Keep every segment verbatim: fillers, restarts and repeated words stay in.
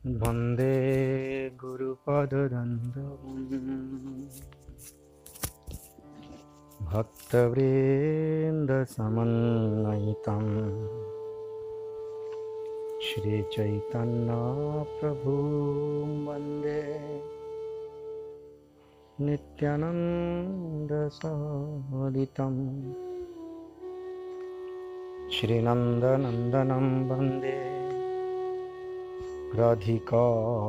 वन्दे गुरुपदद्वन्द्वम् भक्तवृन्दसमन्वितं श्रीचैतन्यप्रभुं वन्दे नित्यानन्दसहोदितं श्रीनन्दनन्दनं वन्दे राधिका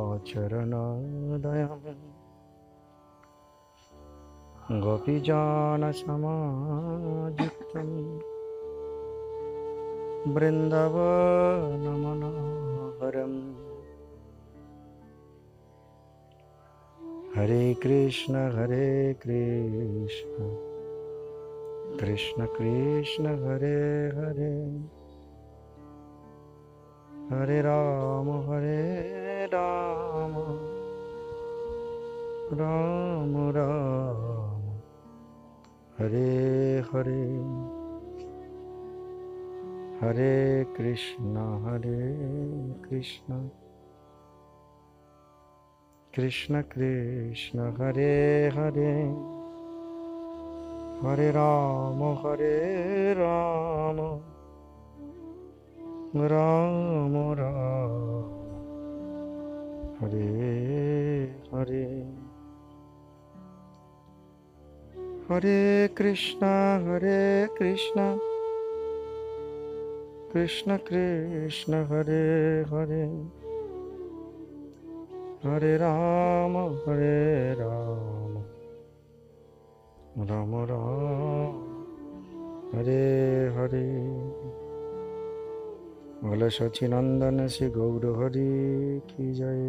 चरणोदयं गोपीजनसमायुक्तं बृन्दावनमनोहरम् हरे कृष्ण हरे कृष्ण कृष्ण कृष्ण हरे हरे हरे राम हरे राम राम राम हरे हरे हरे कृष्ण हरे कृष्ण कृष्ण कृष्ण हरे हरे हरे राम हरे राम राम राम हरे हरे हरे कृष्णा हरे कृष्णा कृष्ण कृष्ण हरे हरे हरे राम हरे राम राम राम हरे हरे बोलो सच्चिदानंद श्री गौर हरि की जय।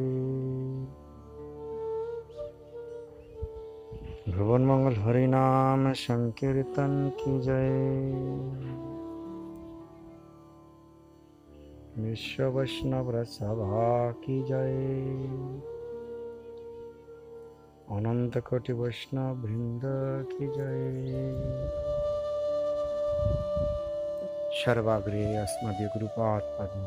भुवन मंगल हरि नाम संकीर्तन की जय। विश्व वैष्णव सभा की जय। अनंत कोटि वैष्णव वृंद की जय। सर्वाग्रे अस्मदीय गुरुपाद पद्म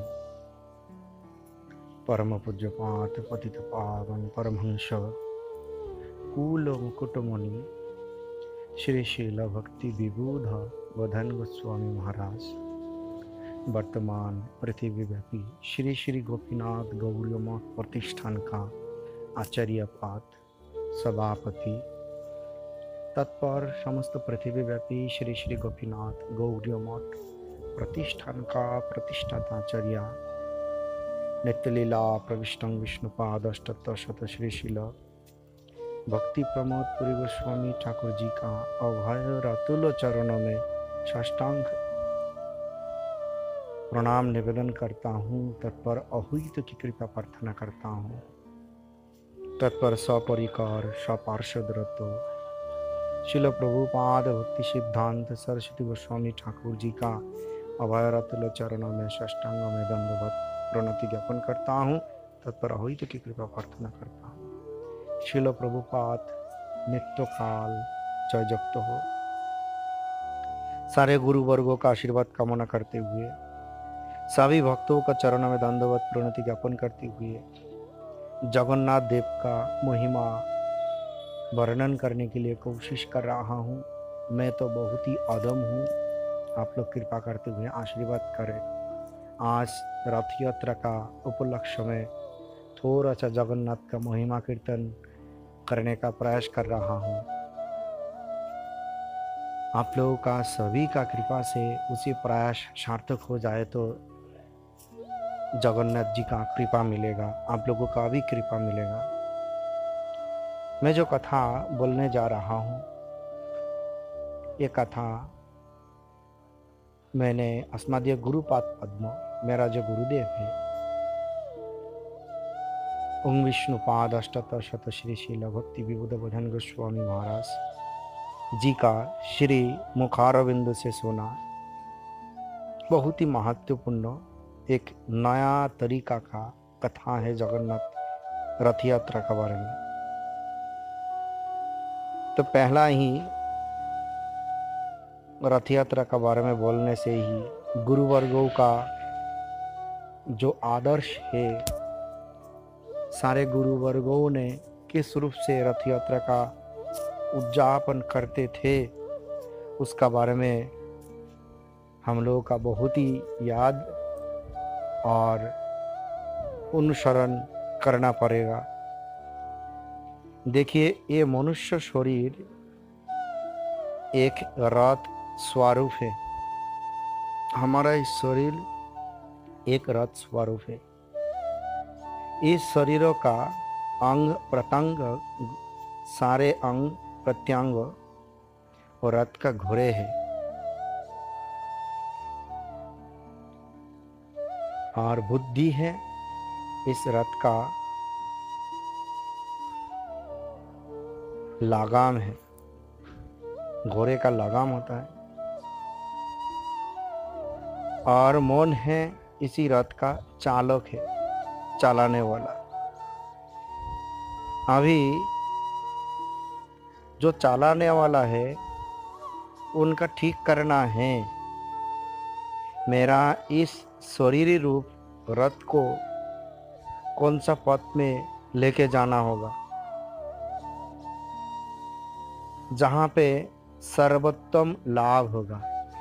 परम पूज्यपाद पतित पावन परमहंस कूल मुकुट मुनि श्री शील भक्ति विबुध वधन गोस्वामी महाराज वर्तमान पृथ्वी व्यापी श्री श्री गोपीनाथ गौड़ीय मठ प्रतिष्ठान का आचार्य पाद सभापति तत्पर समस्त पृथ्वी व्यापी श्री श्री गोपीनाथ गौड़ीय मठ प्रतिष्ठान का प्रतिष्ठाताचार्य नित्यलीला प्रविष्टं विष्णुपाद अष्टोत्तर शत श्री शील भक्ति प्रमोद पुरी गोस्वामी ठाकुर जी का अभय रातुल चरणों में साष्टांग प्रणाम निवेदन करता हूँ। तत्पर अहुइत की कृपा प्रार्थना करता हूँ। तत्पर सपरिकर सपार्षदरत शिल प्रभुपाद भक्ति सिद्धांत सरस्वती गोस्वामी ठाकुर जी का अभय रातुल चरणों में साष्टांग में दंडवत प्रणति ज्ञापन करता हूँ। तत्पर अहुइत की कृपा प्रार्थना करता हूँ। शिल प्रभुपाद नित्य काल जय जगत हो। सारे गुरु वर्गों का आशीर्वाद कामना करते हुए सभी भक्तों का चरणों में दंडवत प्रणति ज्ञापन करते हुए जगन्नाथ देव का महिमा वर्णन करने के लिए कोशिश कर रहा हूँ। मैं तो बहुत ही अदम हूँ। आप लोग कृपा करते हुए आशीर्वाद करें। आज रथ यात्रा का उपलक्ष्य में थोड़ा सा जगन्नाथ का महिमा कीर्तन करने का प्रयास कर रहा हूँ। आप लोगों का सभी का कृपा से उसी प्रयास सार्थक हो जाए तो जगन्नाथ जी का कृपा मिलेगा, आप लोगों का भी कृपा मिलेगा। मैं जो कथा बोलने जा रहा हूँ ये कथा मैंने अस्मदीय गुरुपाद पद्म मेरा जो गुरुदेव है ओम विष्णुपाद अष्टोत्तर शत श्री शील भक्ति विबुध वधन गोस्वामी महाराज जी का श्री मुखारविंद से सुना। बहुत ही महत्वपूर्ण एक नया तरीका का कथा है जगन्नाथ रथ यात्रा के बारे में। तो पहला ही रथ यात्रा के बारे में बोलने से ही गुरुवर्गों का जो आदर्श है सारे गुरु वर्गों ने किस रूप से रथ यात्रा का उद्यापन करते थे उसका बारे में हम लोगों का बहुत ही याद और अनुसरण करना पड़ेगा। देखिए, ये मनुष्य शरीर एक रथ स्वरूप है। हमारा इस शरीर एक रथ स्वरूप है। इस शरीरों का अंग प्रत्यंग, सारे अंग प्रत्यंग और रथ का घोड़े है। और बुद्धि है इस रथ का लगाम है। घोड़े का लगाम होता है। और मन है इसी रथ का चालक है, चलाने वाला। अभी जो चलाने वाला है उनका ठीक करना है। मेरा इस शरीरी रूप रथ को कौन सा पथ में लेके जाना होगा, जहाँ पे सर्वोत्तम लाभ होगा।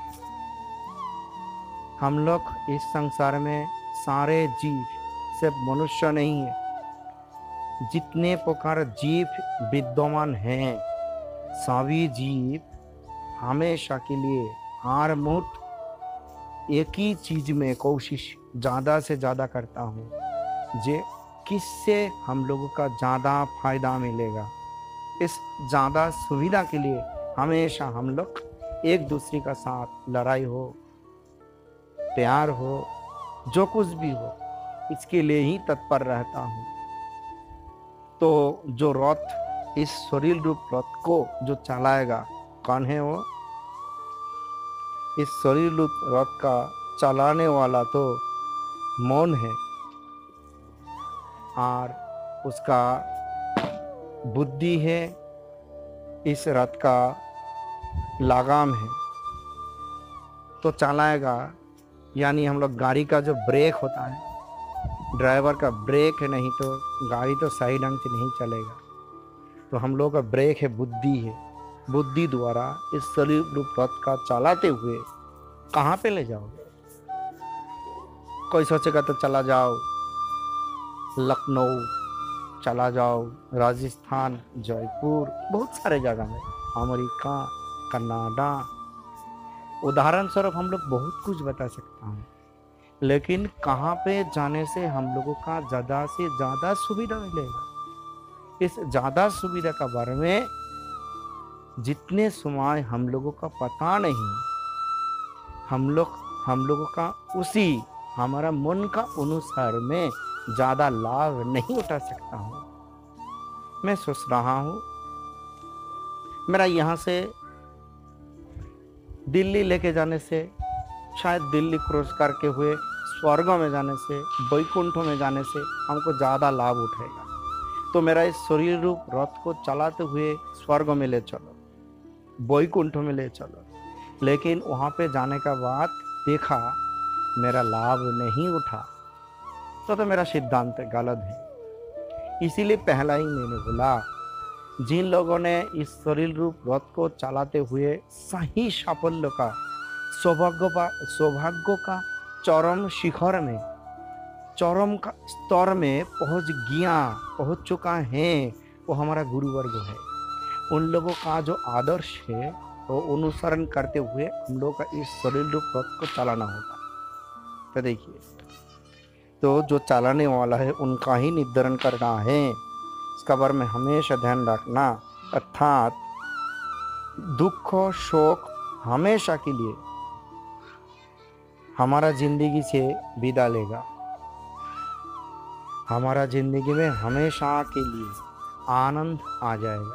हम लोग इस संसार में सारे जीव सिर्फ मनुष्य नहीं है, जितने प्रकार जीव विद्यमान हैं सभी जीव हमेशा के लिए हर मुहूर्त एक ही चीज में कोशिश ज़्यादा से ज़्यादा करता हूँ, जे किससे हम लोगों का ज़्यादा फायदा मिलेगा। इस ज़्यादा सुविधा के लिए हमेशा हम लोग एक दूसरे का साथ लड़ाई हो, प्यार हो, जो कुछ भी हो, इसके लिए ही तत्पर रहता हूँ। तो जो रथ, इस शरीर रूप रथ को जो चलाएगा कौन है वो? इस शरीर रूप रथ का चलाने वाला तो मौन है, और उसका बुद्धि है, इस रथ का लगाम है। तो चलाएगा, यानी हम लोग गाड़ी का जो ब्रेक होता है, ड्राइवर का ब्रेक है, नहीं तो गाड़ी तो सही ढंग से नहीं चलेगा। तो हम लोग का ब्रेक है, बुद्धि है। बुद्धि द्वारा इस शरीर रूप रथ का चलाते हुए कहाँ पे ले जाओगे? कोई सोचेगा तो चला जाओ लखनऊ, चला जाओ राजस्थान, जयपुर, बहुत सारे जगह में, अमेरिका, कनाडा, उदाहरण स्वरूप हम लोग बहुत कुछ बता सकता हूँ। लेकिन कहाँ पे जाने से हम लोगों का ज़्यादा से ज़्यादा सुविधा मिलेगा, इस ज़्यादा सुविधा का बारे में जितने समय हम लोगों का पता नहीं, हम लोग हम लोगों का उसी हमारा मन का अनुसार में ज़्यादा लाभ नहीं उठा सकता हूँ। मैं सोच रहा हूँ, मेरा यहाँ से दिल्ली लेके जाने से, शायद दिल्ली क्रॉस करके हुए स्वर्ग में जाने से, वैकुंठ में जाने से हमको ज़्यादा लाभ उठेगा। तो मेरा इस शरीर रूप रथ को चलाते हुए स्वर्ग में ले चलो, वैकुंठ में ले चलो। लेकिन वहाँ पे जाने का बाद देखा मेरा लाभ नहीं उठा, तो तो मेरा सिद्धांत गलत है। इसीलिए पहला ही मैंने बोला, जिन लोगों ने इस शरीर रूप रथ को चलाते हुए सही साफल्य का, सौभाग्य का सौभाग्य का चरम शिखर में, चरम का स्तर में पहुंच गया पहुंच चुका है, वो हमारा गुरुवर्ग है। उन लोगों का जो आदर्श है वो अनुसरण करते हुए हम लोग का इस शरीर रूप रथ को चलाना होगा। तो देखिए, तो जो चलाने वाला है उनका ही निर्धारण करना है, इसका बारे में हमेशा ध्यान रखना। अर्थात दुख शोक हमेशा के लिए हमारा जिंदगी से विदा लेगा। हमारा जिंदगी में हमेशा के लिए आनंद आ जाएगा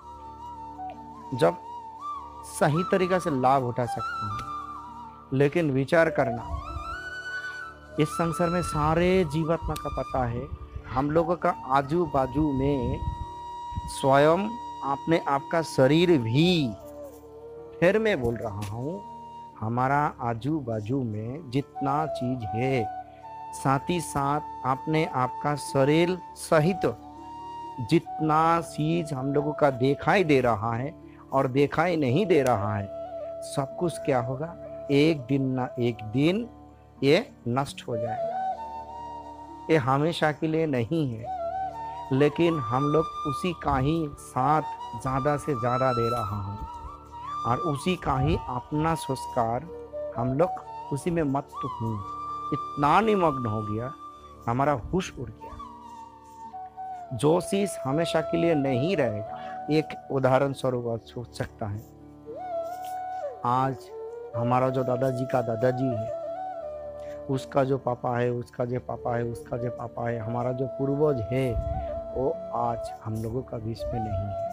जब सही तरीक़ा से लाभ उठा सकते हैं। लेकिन विचार करना, इस संसार में सारे जीवात्मा का पता है, हम लोगों का आजू बाजू में स्वयं अपने आप का शरीर भी, फिर मैं बोल रहा हूँ, हमारा आजू बाजू में जितना चीज है साथ ही साथ अपने आपका शरीर सहित जितना चीज हम लोगों का दिखाई दे रहा है और दिखाई नहीं दे रहा है, सब कुछ क्या होगा, एक दिन ना एक दिन ये नष्ट हो जाएगा। ये हमेशा के लिए नहीं है, लेकिन हम लोग उसी का ही साथ ज़्यादा से ज़्यादा दे रहा हूँ और उसी का ही अपना संस्कार हम लोग उसी में मत हूँ, इतना निमग्न हो गया, हमारा होश उड़ गया। जो चीज हमेशा के लिए नहीं रहेगा, एक उदाहरण स्वरूप आप सोच सकता है, आज हमारा जो दादाजी का दादाजी है, उसका जो पापा है, उसका जो पापा है, उसका जो पापा है, हमारा जो पूर्वज है, वो आज हम लोगों का बीच में नहीं है।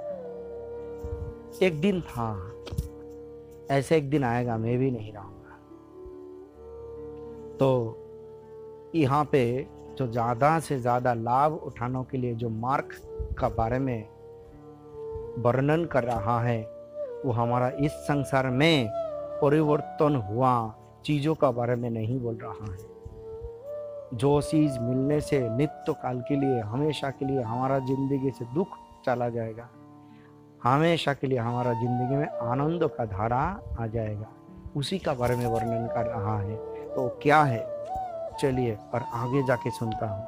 एक दिन था, ऐसे एक दिन आएगा, मैं भी नहीं रहूंगा। तो यहाँ पे जो ज़्यादा से ज़्यादा लाभ उठाने के लिए जो मार्ग का बारे में वर्णन कर रहा है, वो हमारा इस संसार में परिवर्तन हुआ चीज़ों का बारे में नहीं बोल रहा है। जो चीज़ मिलने से नित्य काल के लिए, हमेशा के लिए हमारा जिंदगी से दुख चला जाएगा, हमेशा के लिए हमारा जिंदगी में आनंद का धारा आ जाएगा, उसी का बारे में वर्णन कर रहा है। तो क्या है, चलिए और आगे जाके सुनता हूं।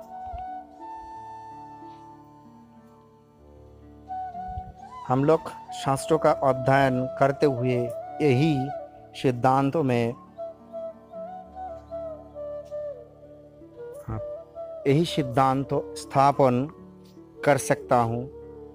हम लोग शास्त्रों का अध्ययन करते हुए यही सिद्धांतों में हाँ, यही सिद्धांत स्थापन कर सकता हूं।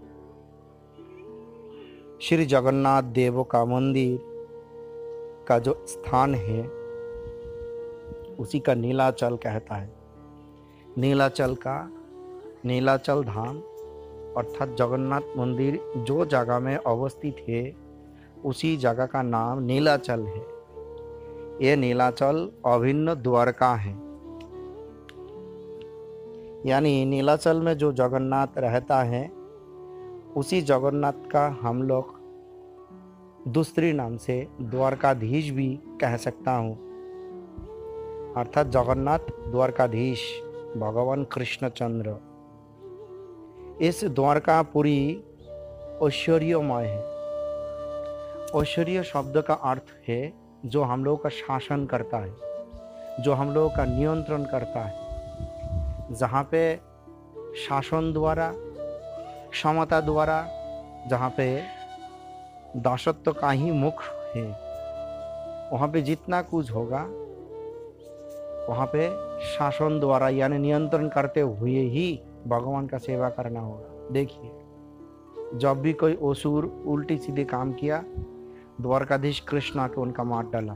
श्री जगन्नाथ देव का मंदिर का जो स्थान है, उसी का नीलाचल कहता है। नीलाचल का नीलाचल धाम अर्थात जगन्नाथ मंदिर जो जगह में अवस्थित है, उसी जगह का नाम नीलाचल है। यह नीलाचल अभिन्न द्वारका है, यानी नीलाचल में जो जगन्नाथ रहता है, उसी जगन्नाथ का हम लोग दूसरी नाम से द्वारकाधीश भी कह सकता हूँ। अर्थात जगन्नाथ द्वारकाधीश भगवान कृष्णचंद्र। इस द्वारकापुरी ऐश्वर्यमय है। ऐश्वर्य शब्द का अर्थ है जो हम लोगों का शासन करता है, जो हम लोगों का नियंत्रण करता है। जहाँ पे शासन द्वारा, क्षमता द्वारा, जहाँ पे दासत्व का ही मुख है, वहाँ पे जितना कुछ होगा, वहाँ पे शासन द्वारा यानी नियंत्रण करते हुए ही भगवान का सेवा करना होगा। देखिए, जब भी कोई असुर उल्टी सीधे काम किया, द्वारकाधीश कृष्ण आके उनका मार डाला।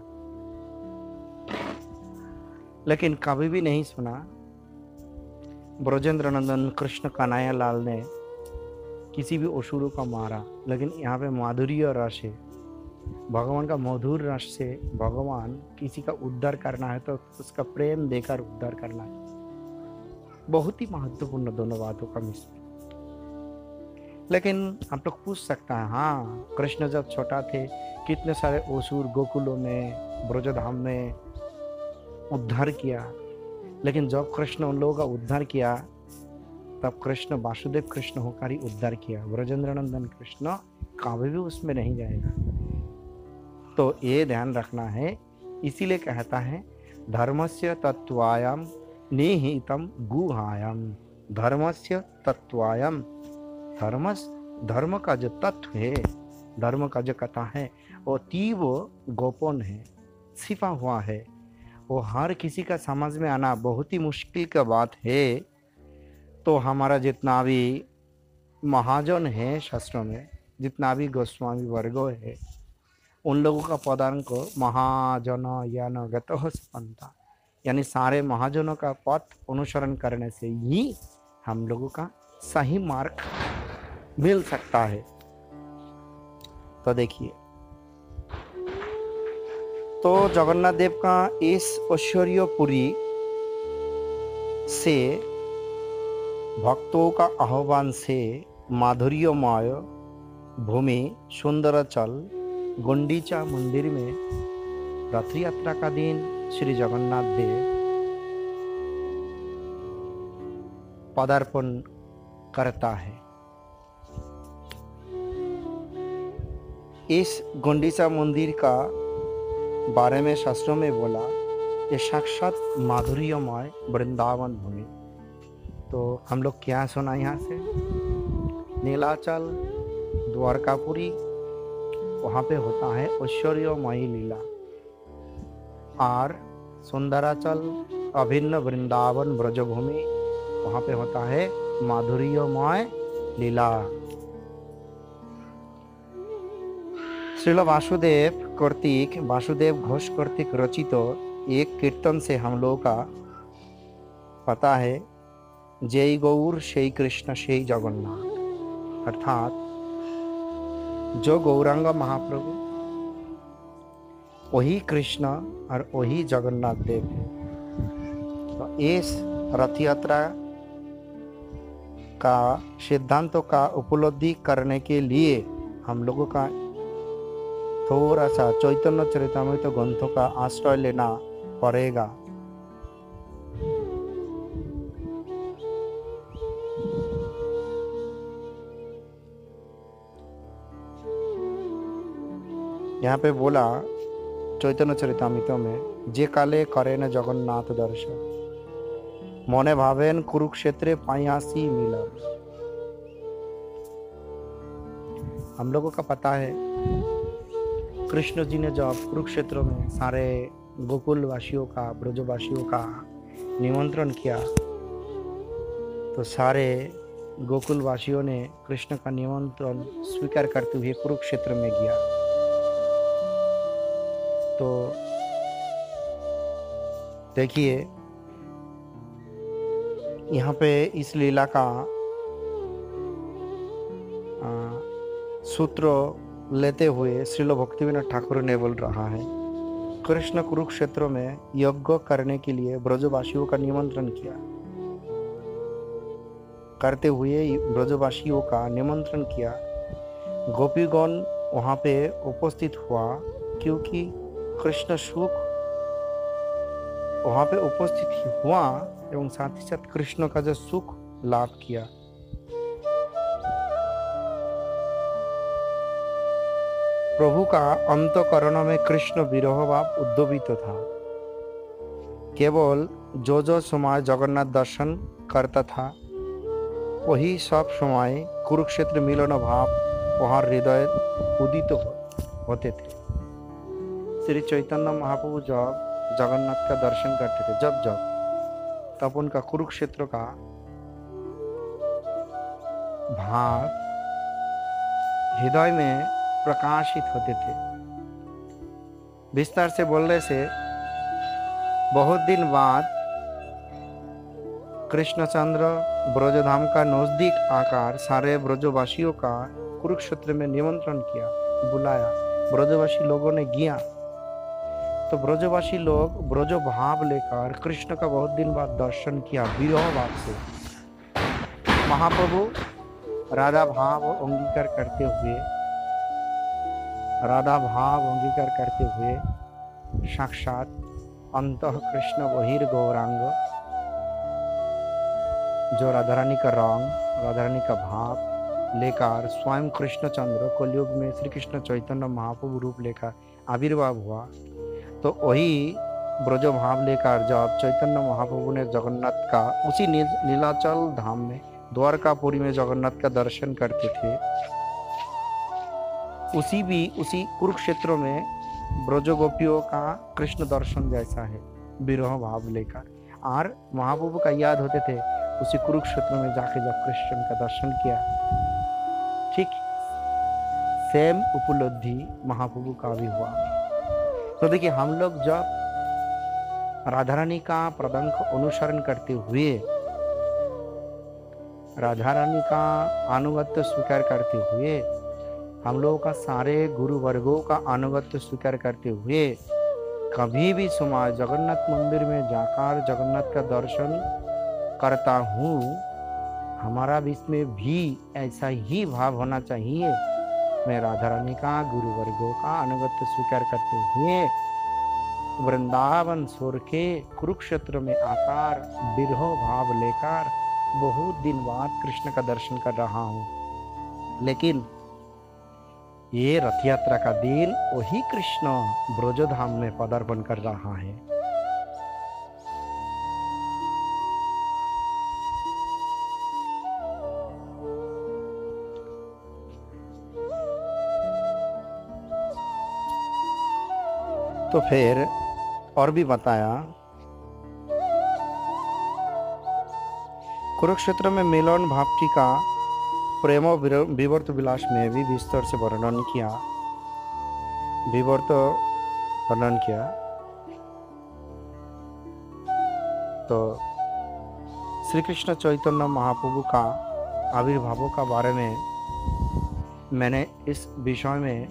लेकिन कभी भी नहीं सुना ब्रजेंद्र नंदन कृष्ण कन्हैया लाल ने किसी भी असुरों का मारा। लेकिन यहाँ पे माधुर्य रस है, भगवान का मधुर रस से भगवान किसी का उद्धार करना है तो उसका प्रेम देकर उद्धार करना है। बहुत ही महत्वपूर्ण दोनों बातों का मिश्रण। लेकिन आप लोग पूछ सकता है, हाँ कृष्ण जब छोटा थे कितने सारे असुर गोकुलों में, ब्रजधाम में उद्धार किया। लेकिन जब कृष्ण उन लोगों का उद्धार किया, तब कृष्ण वासुदेव कृष्ण होकर ही उद्धार किया। ब्रजेंद्र नंदन कृष्ण कभी भी उसमें नहीं जाएगा। तो ये ध्यान रखना है। इसीलिए कहता है धर्मस्य तत्वायम निहितम गुहायम। धर्मस्य तत्वायम, धर्म धर्म का जो तत्व है, धर्म का जो कथा है, वो तीव्र गोपन है, छिपा हुआ है। वो हर किसी का समझ में आना बहुत ही मुश्किल का बात है। तो हमारा जितना भी महाजन है शास्त्रों में, जितना भी गोस्वामी वर्गो है, उन लोगों का पदांक महाजन यान गतः संपन्नता, यानी सारे महाजनों का पथ अनुसरण करने से ही हम लोगों का सही मार्ग मिल सकता है। तो देखिए, तो जगन्नाथ देव का इस ऐश्वर्यपुरी से भक्तों का आह्वान से माधुर्यमय भूमि सुंदराचल गुंडीचा मंदिर में रथ यात्रा का दिन श्री जगन्नाथ देव पदार्पण करता है। इस गुंडीचा मंदिर का बारे में शास्त्रों में बोला ये साक्षात माधुर्यमय वृंदावन भूमि। तो हम लोग क्या सुना यहाँ से, नीलाचल द्वारकापुरी वहाँ पे होता है ऐश्वर्यमयी लीला, और सुंदराचल अभिन्न वृंदावन ब्रजभूमि वहाँ पे होता है माधुर्यमय लीला। श्रील वासुदेव कर्तिक वासुदेव घोष कर्तिक रचित तो एक कीर्तन से हम लोगों का पता है, जय गौर शेई कृष्ण शेई जगन्नाथ, अर्थात जो गौरांग महाप्रभु वही कृष्ण और वही जगन्नाथ देव है। तो इस रथ यात्रा का सिद्धांतों का उपलब्धि करने के लिए हम लोगों का थोड़ा सा चैतन्य चरितामृत ग्रंथों का आश्रय लेना पड़ेगा। यहाँ पे बोला चैतन्य चरितामृत में, जे काले करे न जगन्नाथ दर्शन मने भावेन कुरुक्षेत्रे पायासी मिलन। हम लोगों का पता है कृष्ण जी ने जब कुरुक्षेत्र में सारे गोकुल वासियों का ब्रजवासियों का निमंत्रण किया तो सारे गोकुल वासियों ने कृष्ण का निमंत्रण स्वीकार करते हुए कुरुक्षेत्र में गया। तो देखिए यहाँ पे इस लीला का आ, सूत्र लेते हुए श्रील भक्तिविनोद ठाकुर ने बोल रहा है, कृष्ण कुरुक्षेत्र में यज्ञ करने के लिए ब्रजवासियों का निमंत्रण किया, करते हुए ब्रजवासियों का निमंत्रण किया। गोपीगण वहाँ पे उपस्थित हुआ क्योंकि कृष्ण सुख वहाँ पे उपस्थित हुआ एवं साथ ही साथ कृष्ण का जो सुख लाभ किया। प्रभु का अंतःकरण में कृष्ण विरह भाव उद्भूत था। केवल जो जो समय जगन्नाथ दर्शन करता था वही सब समय कुरुक्षेत्र मिलन भाव वहाँ हृदय उदित हो, होते थे। श्री चैतन्य महाप्रभु जब जगन्नाथ का दर्शन करते थे जब जब तब उनका कुरुक्षेत्र का भाव हृदय में प्रकाशित होते थे। विस्तार से बोलने से बहुत दिन बाद कृष्णचंद्र ब्रजधाम का नजदीक आकर सारे ब्रजवासियों का कुरुक्षेत्र में निमंत्रण किया, बुलाया। ब्रजवासी लोगों ने गया तो ब्रजवासी लोग ब्रज भाव लेकर कृष्ण का बहुत दिन बाद दर्शन किया विरह भाव से। महाप्रभु राधा भाव अंगीकार करते हुए राधा भाव अंगीकार करते हुए साक्षात अंतः कृष्ण बहिर गौरांग जो राधा रानी का रंग राधा रानी का भाव लेकर स्वयं कृष्णचंद्र कलयुग में श्री कृष्ण चैतन्य महाप्रभु रूप लेकर आविर्भाव हुआ। तो वही ब्रज भाव लेकर जब चैतन्य महाप्रभु ने जगन्नाथ का उसी नीलाचल धाम में द्वारकापुरी में जगन्नाथ का दर्शन करते थे, उसी भी उसी कुरुक्षेत्र में ब्रज गोपियों का कृष्ण दर्शन जैसा है विरह भाव लेकर। और महाप्रभु का याद होते थे उसी कुरुक्षेत्र में जाके जब कृष्ण का दर्शन किया, ठीक सेम उपलब्धि महाप्रभु का भी हुआ। तो देखिए हम लोग जब राधा रानी का पदांक अनुसरण करते हुए राधा रानी का अनुगत्य स्वीकार करते हुए हम लोगों का सारे गुरु वर्गों का अनुगत्य स्वीकार करते हुए कभी भी समय जगन्नाथ मंदिर में जाकर जगन्नाथ का दर्शन करता हूँ, हमारा बीच में भी ऐसा ही भाव होना चाहिए। मैं राधा रानी का गुरु वर्गों का अनुगत्य स्वीकार करते हुए वृंदावन छोड़ के कुरुक्षेत्र में आकर विरह भाव लेकर बहुत दिन बाद कृष्ण का दर्शन कर रहा हूँ, लेकिन ये रथ यात्रा का दिन वही कृष्ण ब्रजधाम में पदार्पण कर रहा है। तो फिर और भी बताया, कुरुक्षेत्र में मिलन भावटी का प्रेम विवर्त विलास में भी विस्तार से वर्णन किया विवर्त वर्णन किया तो श्री कृष्ण चैतन्य महाप्रभु का आविर्भाव का बारे में मैंने इस विषय में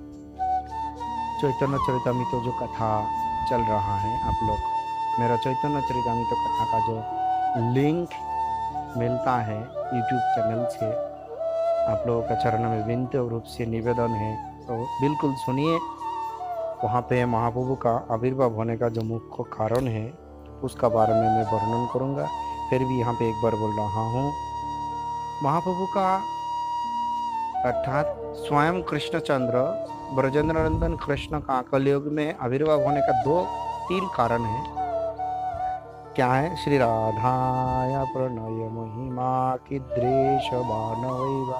चैतन्य चरितामृत जो कथा चल रहा है, आप लोग मेरा चैतन्य चरितामृत कथा का जो लिंक मिलता है यूट्यूब चैनल से, आप लोगों का चरण में विनती रूप से निवेदन है, तो बिल्कुल सुनिए। वहाँ पे महाप्रभु का आविर्भाव होने का जो मुख्य कारण है उसका बारे में मैं वर्णन करूँगा। फिर भी यहाँ पे एक बार बोल रहा हूँ, महाप्रभु का अर्थात स्वयं कृष्णचंद्र ब्रजेंद्र नंदन कृष्ण का कलयुग में आविर्भाव होने का दो तीन कारण है। क्या है? श्री राधाया प्रणय महिमा कीदृश बानवैवा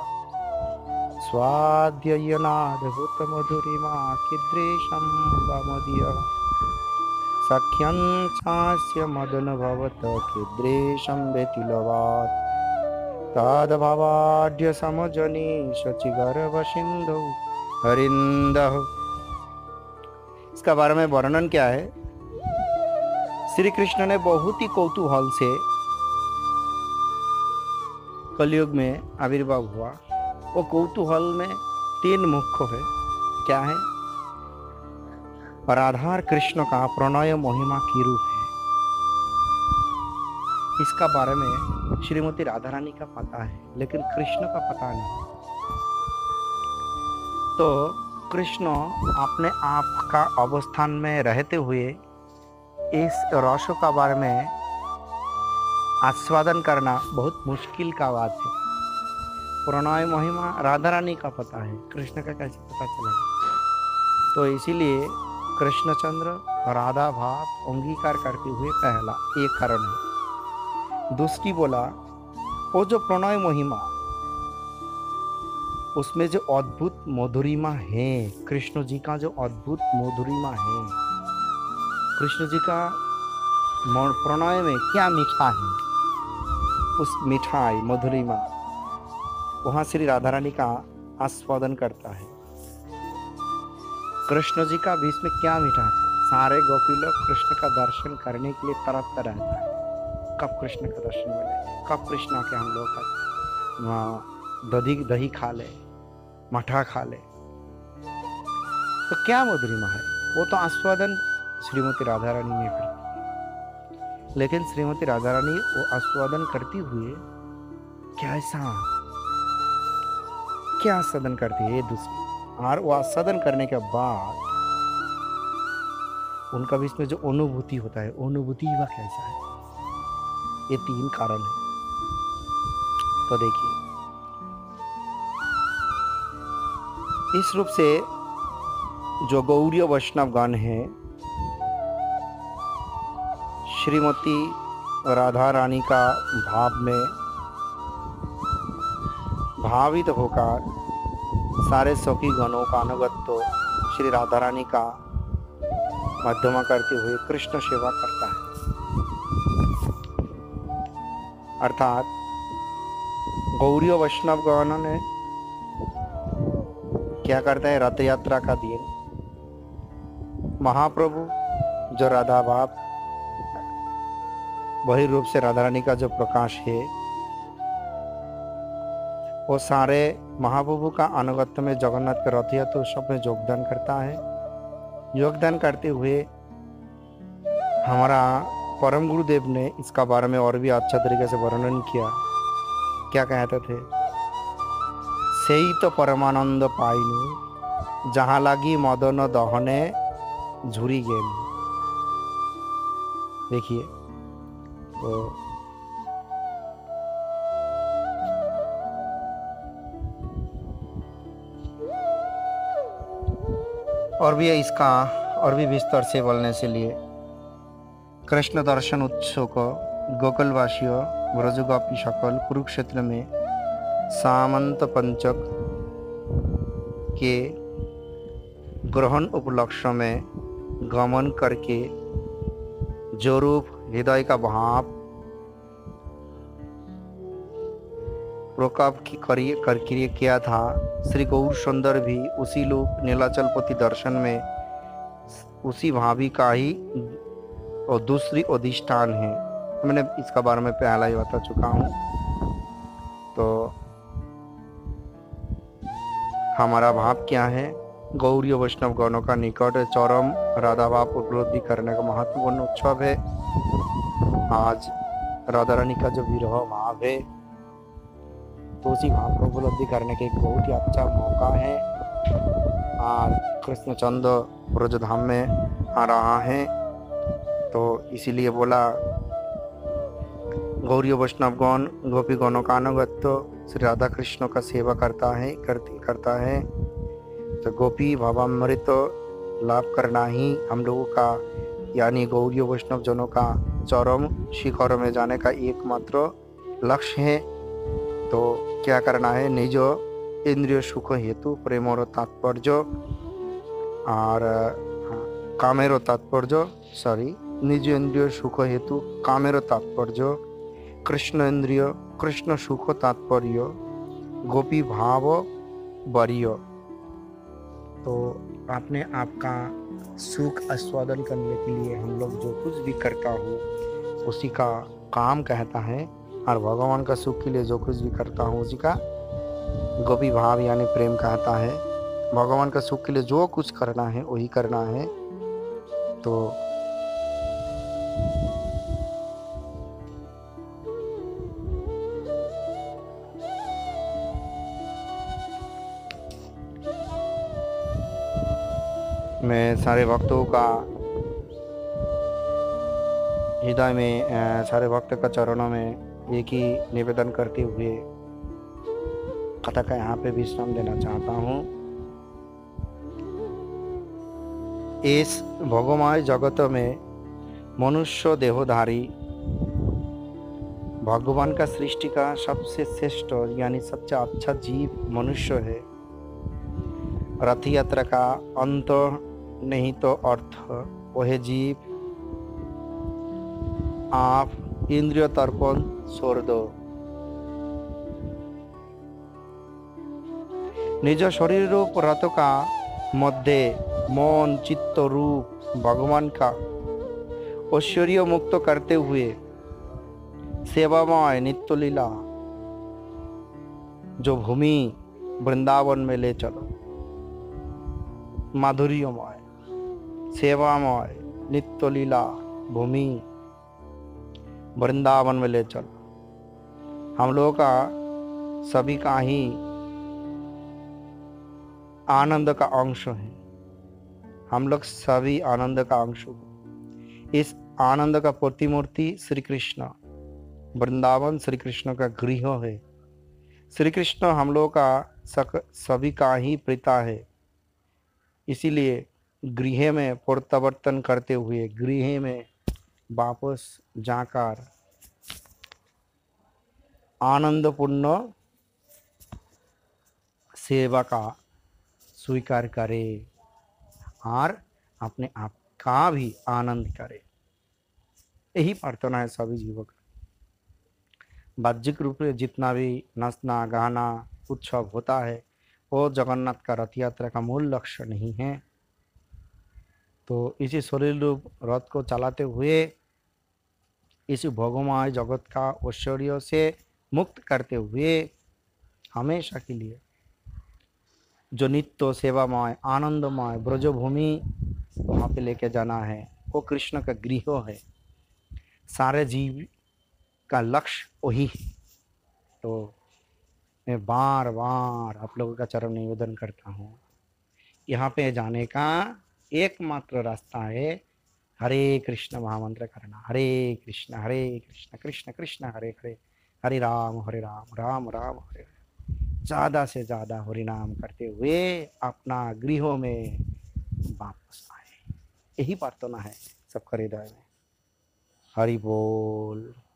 स्वाध्ययनाद्भुत मधुरिमा कीदृशं वामदीयः सख्यं चास्य मदन भवत कीदृशं व्यतिलवात् तद्भवाढ्य समजनी शचिगर्भ सिंधु हरिंदः। इसका बारे में वर्णन क्या है? श्री कृष्ण ने बहुत ही कौतूहल से कलयुग में आविर्भाव हुआ। वो कौतूहल में तीन मुख्य है। क्या है? राधा और कृष्ण का प्रणय महिमा की रूप है। इसका बारे में श्रीमती राधा रानी का पता है, लेकिन कृष्ण का पता नहीं। तो कृष्ण अपने आप का अवस्थान में रहते हुए इस रसों का बारे में आस्वादन करना बहुत मुश्किल का बात है। प्रणय महिमा राधा रानी का पता है, कृष्ण का कैसे पता चलेगा? तो इसीलिए कृष्णचंद्र राधा भाव अंगीकार करते हुए पहला एक कारण है। दूसरी बोला, वो जो प्रणय महिमा उसमें जो अद्भुत मधुरिमा है, कृष्ण जी का जो अद्भुत मधुरिमा है, कृष्ण जी का प्रणय में क्या मीठा है, उस मिठाई मधुरिमा वहाँ श्री राधा रानी का आस्वादन करता है। कृष्ण जी का बीच में क्या मीठा है, सारे गोपी लोग कृष्ण का दर्शन करने के लिए तरसते रहता है। कब कृष्ण का दर्शन मिले, कब कृष्ण के हम लोग का दही दही खा ले, मठा खा ले। तो क्या मधुरिमा है, वो तो आस्वादन श्रीमती राधा रानी ने करती। लेकिन श्रीमती राधा रानी वो आस्वादन करती हुए कैसा क्या आस्वादन करती है ये दूसरी, और वो आस्वादन करने के बाद उनका बीच में जो अनुभूति होता है, अनुभूति वह कैसा है, ये तीन कारण है। तो देखिए, इस रूप से जो गौड़ीय वैष्णव गण है, श्रीमती राधा रानी का भाव में भावित होकर सारे सखी गणों का अनुगत्य श्री राधा रानी का मध्यमा करते हुए कृष्ण सेवा करता है। अर्थात गौड़ीय वैष्णव गण ने क्या करता है, रथ यात्रा का दिन महाप्रभु जो राधा भाव वही रूप से राधा रानी का जो प्रकाश है, वो सारे महाप्रभु का अनुगत्य में जगन्नाथ के रथ यात्रा उत्सव में योगदान करता है। योगदान करते हुए हमारा परम गुरुदेव ने इसका बारे में और भी अच्छा तरीके से वर्णन किया। क्या कहते थे, सेई तो परमानंद पाइनु जहाँ लागी मदन दहने झुरी गेन। देखिए, तो और भी इसका और भी विस्तार से बोलने से लिए कृष्ण दर्शन उत्सुक गोकुलवासियों ब्रजगोपी सकल कुरुक्षेत्र में सामंत पंचक के ग्रहण उपलक्ष्य में गमन करके जो रूप हृदय का भाव प्रकोप की कर किया था, श्री गौर सुंदर भी उसी लोक नीलाचलपति दर्शन में उसी भावी का ही और दूसरी अधिष्ठान है। मैंने इसका बारे में पहला ही बता चुका हूँ। तो हमारा भाव क्या है? गौरी वैष्णव गणों का निकट चरम राधा भाव उपलब्धि करने का महत्वपूर्ण उत्सव है। आज राधा रानी का जो विरह भाव है, तो उसी भाव को उपलब्धि करने के एक बहुत ही अच्छा मौका है। और कृष्णचंद्र ब्रजधाम में आ रहा है, तो इसीलिए बोला गौरी वैष्णवगण गोपी गणों का अनुगत्य श्री राधा कृष्ण का सेवा करता है करती करता है। तो गोपी भावामृत लाभ करना ही हम लोगों का यानी गौरी वैष्णव जनों का चरम शिखर में जाने का एकमात्र लक्ष्य है। तो क्या करना है? निज इंद्रिय सुख हेतु प्रेमर तात्पर्य और कामेर तात्पर्य सॉरी निज इंद्रिय सुख हेतु कामेर तात्पर्य कृष्ण इंद्रिय कृष्ण सुख तात्पर्य गोपी भाव बरिय। तो अपने आप का सुख आस्वादन करने के लिए हम लोग जो कुछ भी करता हो उसी का काम कहता है, और भगवान का सुख के लिए जो कुछ भी करता हूँ उसी का गोपी भाव यानी प्रेम कहता है। भगवान का सुख के लिए जो कुछ करना है वही करना है। तो मैं सारे भक्तों का हृदय में सारे भक्त का चरणों में एक ही निवेदन करते हुए कथा का यहाँ पे विश्राम देना चाहता हूँ। इस भोगमय जगत में मनुष्य देहधारी भगवान का सृष्टि का सबसे श्रेष्ठ यानी सबसे अच्छा जीव मनुष्य है। रथ यात्रा का अंत नहीं तो अर्थ वह जीव आप इंद्रिय तर्पण छोड़ दो। निज शरीर रूप रथ का मध्य मन चित्त रूप भगवान का ऐश्वर्य मुक्त करते हुए सेवामय नित्य लीला जो भूमि वृंदावन में ले चलो। माधुर्यमय सेवामय नित्य लीला भूमि वृंदावन में ले चलो। हम लोगों का सभी का ही आनंद का अंश है। हम लोग सभी आनंद का अंश हो। इस आनंद का प्रतिमूर्ति श्री कृष्ण वृंदावन श्री कृष्ण का गृह है। श्री कृष्ण हम लोग का सक सभी का ही पिता है। इसीलिए गृह में प्रत्यावर्तन करते हुए गृह में वापस जाकर आनंदपूर्ण सेवा का स्वीकार करे और अपने आप का भी आनंद करे। यही प्रार्थना है सभी जीवों का। बाह्यिक रूप से जितना भी नाचना गाना उत्सव होता है वो जगन्नाथ का रथ यात्रा का मूल लक्ष्य नहीं है। तो इसी शरीर रूप रथ को चलाते हुए इस भोगमय जगत का ऐश्वर्य से मुक्त करते हुए हमेशा के लिए जो नित्य सेवामय आनंदमय ब्रजभूमि वहाँ पे लेके जाना है, वो कृष्ण का गृह है। सारे जीव का लक्ष्य वही है। तो मैं बार बार आप लोगों का चरण निवेदन करता हूँ, यहाँ पे जाने का एकमात्र रास्ता है हरे कृष्ण महामंत्र करना। हरे कृष्ण हरे कृष्ण कृष्ण कृष्ण हरे हरे हरे राम हरे राम राम राम हरे हरे। ज़्यादा से ज़्यादा हरि नाम करते हुए अपना गृहों में वापस आए। यही प्रार्थना है सबका हृदय में। हरि बोल।